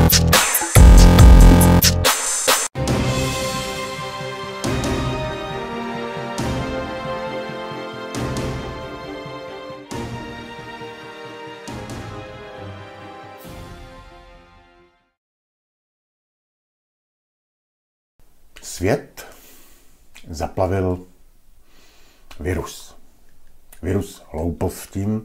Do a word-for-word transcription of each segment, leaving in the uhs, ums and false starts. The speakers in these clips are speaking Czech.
Svět zaplavil virus. Virus hlouposti,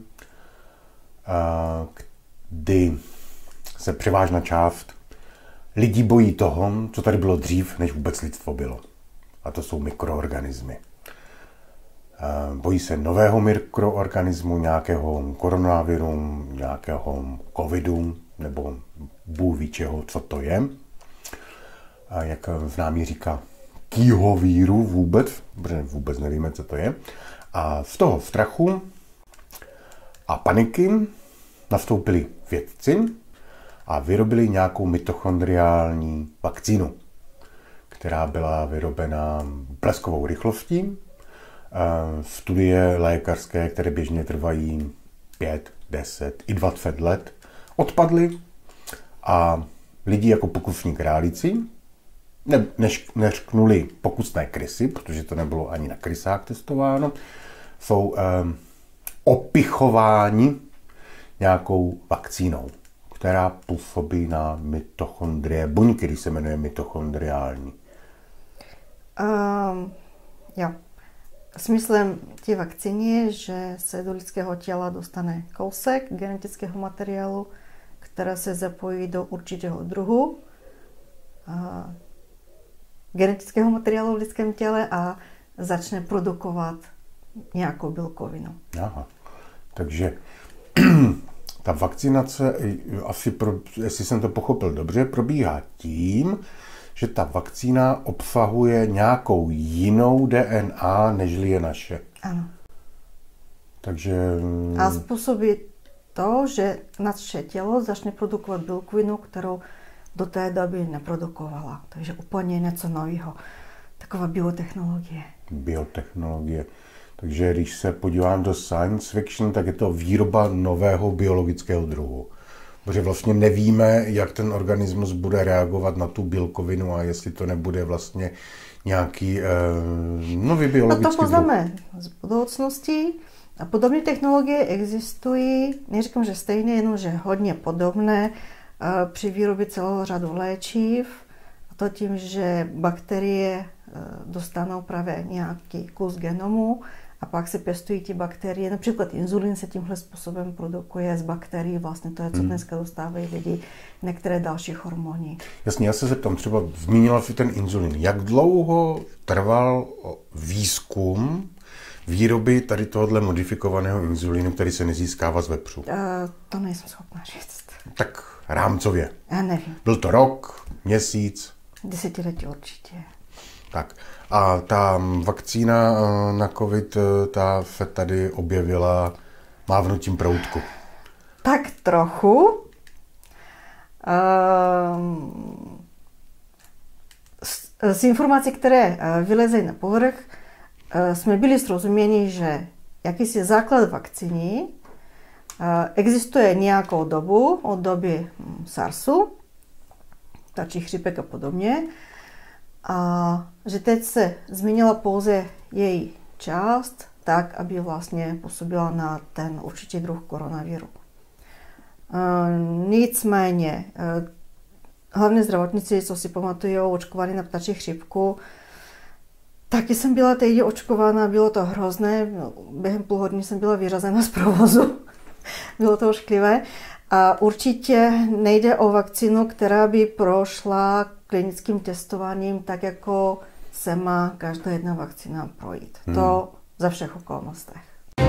kdy se převážná část lidí bojí toho, co tady bylo dřív, než vůbec lidstvo bylo. A to jsou mikroorganismy. Bojí se nového mikroorganismu, nějakého koronaviru, nějakého covidu, nebo bůh ví čeho, co to je. A jak v námi říká, kýho víru vůbec, protože vůbec nevíme, co to je. A z toho strachu a paniky nastoupili vědci a vyrobili nějakou mitochondriální vakcínu, která byla vyrobena bleskovou rychlostí. Studie lékařské, které běžně trvají pět, deset i dvacet let, odpadly a lidi jako pokusní králíci, ne, než, neřknuli pokusné krysy, protože to nebylo ani na krysách testováno, jsou eh, opichováni nějakou vakcínou, která působí na mitochondrie buňky, když se jmenuje mitochondriální. Um, jo. Smyslem té vakcíny je, že se do lidského těla dostane kousek genetického materiálu, které se zapojí do určitého druhu uh, genetického materiálu v lidském těle a začne produkovat nějakou bílkovinu. Aha. Takže ta vakcinace, asi pro, jestli jsem to pochopil dobře, probíhá tím, že ta vakcína obsahuje nějakou jinou D N A, nežli je naše. Ano. Takže... A způsobí to, že naše tělo začne produkovat bílkovinu, kterou do té doby neprodukovala. Takže úplně něco nového. Taková biotechnologie. Biotechnologie. Takže když se podívám do science fiction, tak je to výroba nového biologického druhu. Protože vlastně nevíme, jak ten organismus bude reagovat na tu bílkovinu a jestli to nebude vlastně nějaký eh, nový biologický druh. No to poznáme z budoucnosti. A podobné technologie existují, neříkám, že stejné, jenom že hodně podobné eh, při výrobě celého řadu léčiv. A to tím, že bakterie eh, dostanou právě nějaký kus genomu a pak se pěstují ty bakterie. Například inzulin se tímhle způsobem produkuje z bakterií, vlastně to je, co dneska dostávají lidi, některé další hormony. Jasně, já se zeptám, třeba zmínila si ten inzulin. Jak dlouho trval výzkum výroby tady tohohle modifikovaného inzulinu, který se nezískává z vepřů? Uh, to nejsem schopná říct. Tak rámcově. Já nevím. Byl to rok, měsíc? Desetiletí určitě. Tak. A ta vakcína na covid, ta se tady objevila mávnutím proutku. Tak trochu. Z, z informací, které vylezejí na povrch, jsme byli srozuměni, že jakýsi základ vakcíny existuje nějakou dobu, od doby SARSu, ptačí chřipek a podobně, a že teď se změnila pouze její část tak, aby vlastně působila na ten určitý druh koronaviru. Nicméně, hlavně zdravotníci, co si pamatují, očkování na ptačí chřipku, taky jsem byla tehdy očkována, bylo to hrozné, během půl hodiny jsem byla vyřazena z provozu, bylo to ošklivé. A určitě nejde o vakcínu, která by prošla klinickým testováním, tak jako se má každá jedna vakcína projít. Hmm. To za všech okolnostech.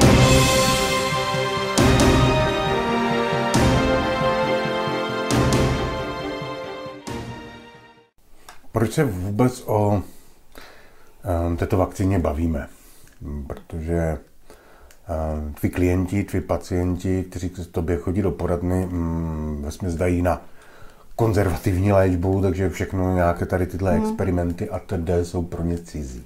Proč se vůbec o um, této vakcíně bavíme? Protože um, tví klienti, tví pacienti, kteří k tobě chodí do poradny, um, vesměs dají na konzervativní léčbu, takže všechno nějaké tady tyhle hmm. experimenty a tedy jsou pro ně cizí.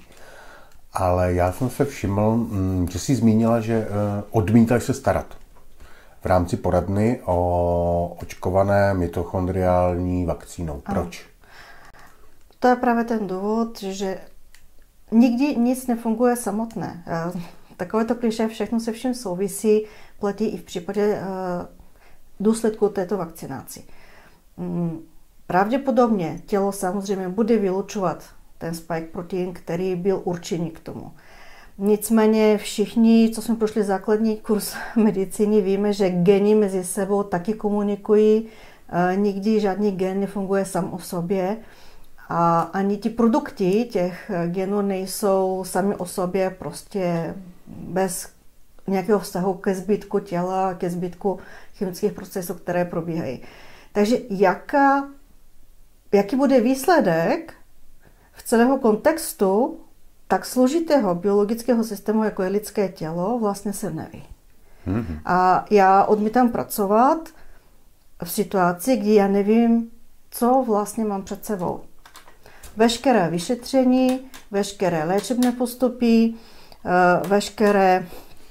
Ale já jsem se všiml, že jsi zmínila, že odmítáš se starat. v rámci poradny o očkované mitochondriální vakcínou. Proč? To je právě ten důvod, že nikdy nic nefunguje samotné. Takovéto klišé všechno se vším souvisí, platí i v případě důsledku této vakcinace. Pravděpodobně tělo samozřejmě bude vylučovat ten spike protein, který byl určený k tomu. Nicméně všichni, co jsme prošli základní kurz medicíny, víme, že geny mezi sebou taky komunikují. Nikdy žádný gen nefunguje sám o sobě a ani ti produkty těch genů nejsou sami o sobě prostě bez nějakého vztahu ke zbytku těla, ke zbytku chemických procesů, které probíhají. Takže jaká, jaký bude výsledek v celého kontextu tak složitého biologického systému, jako je lidské tělo, vlastně se neví. Mm-hmm. A já odmítám pracovat v situaci, kdy já nevím, co vlastně mám před sebou. Veškeré vyšetření, veškeré léčebné postupy, veškeré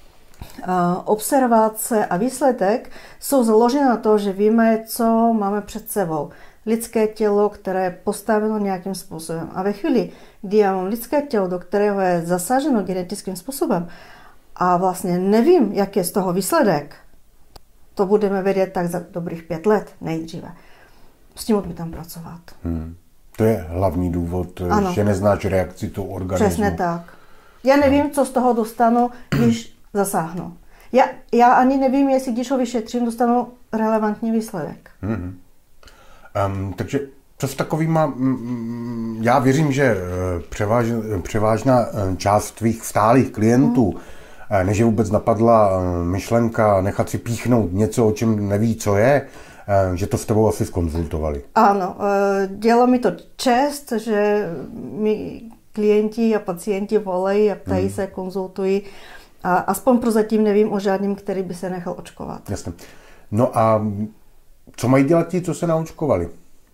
observace a výsledek jsou založeny na to, že víme, co máme před sebou. Lidské tělo, které je postaveno nějakým způsobem. A ve chvíli, kdy já mám lidské tělo, do kterého je zasaženo genetickým způsobem a vlastně nevím, jaký je z toho výsledek, to budeme vědět tak za dobrých pět let nejdříve. S tím odmítám pracovat. Hmm. To je hlavní důvod, ano. Že neznáš reakci toho organismu. Přesně tak. Já nevím, no. co z toho dostanu, když zasáhnu. Já, já ani nevím, jestli když ho vyšetřím, dostanu relevantní výsledek. Hmm. Um, takže co s takovýma, já věřím, že převáž, převážná část tvých stálých klientů, hmm. než je vůbec napadla myšlenka nechat si píchnout něco, o čem neví, co je, že to s tebou asi zkonzultovali. Ano, dělo mi to čest, že mi klienti a pacienti volají a ptají hmm. se, konzultují. A aspoň prozatím nevím o žádným, který by se nechal očkovat. Jasně. No a co mají dělat ti, co se naočkovali?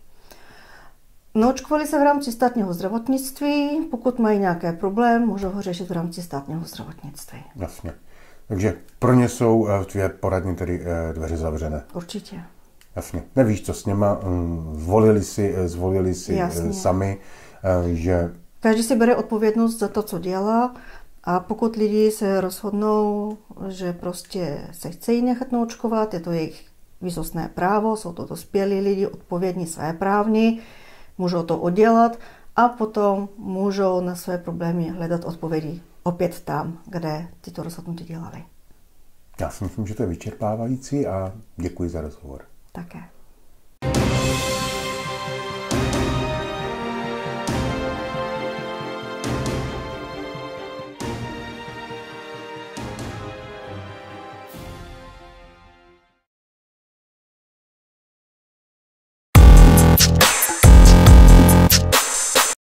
Naočkovali se v rámci státního zdravotnictví. Pokud mají nějaké problém, můžou ho řešit v rámci státního zdravotnictví. Jasně. Takže pro ně jsou v tvě poradně tedy dveře zavřené. Určitě. Jasně. Nevíš, co s něma, zvolili si, zvolili si Jasně. sami, že... Každý si bere odpovědnost za to, co dělá. A pokud lidi se rozhodnou, že prostě se chcejí nechat naočkovat, je to jejich výsostné právo, jsou to dospělí lidi, odpovědní, svéprávní, můžou to udělat a potom můžou na své problémy hledat odpovědi opět tam, kde tyto rozhodnutí dělali. Já si myslím, že to je vyčerpávající a děkuji za rozhovor. Také.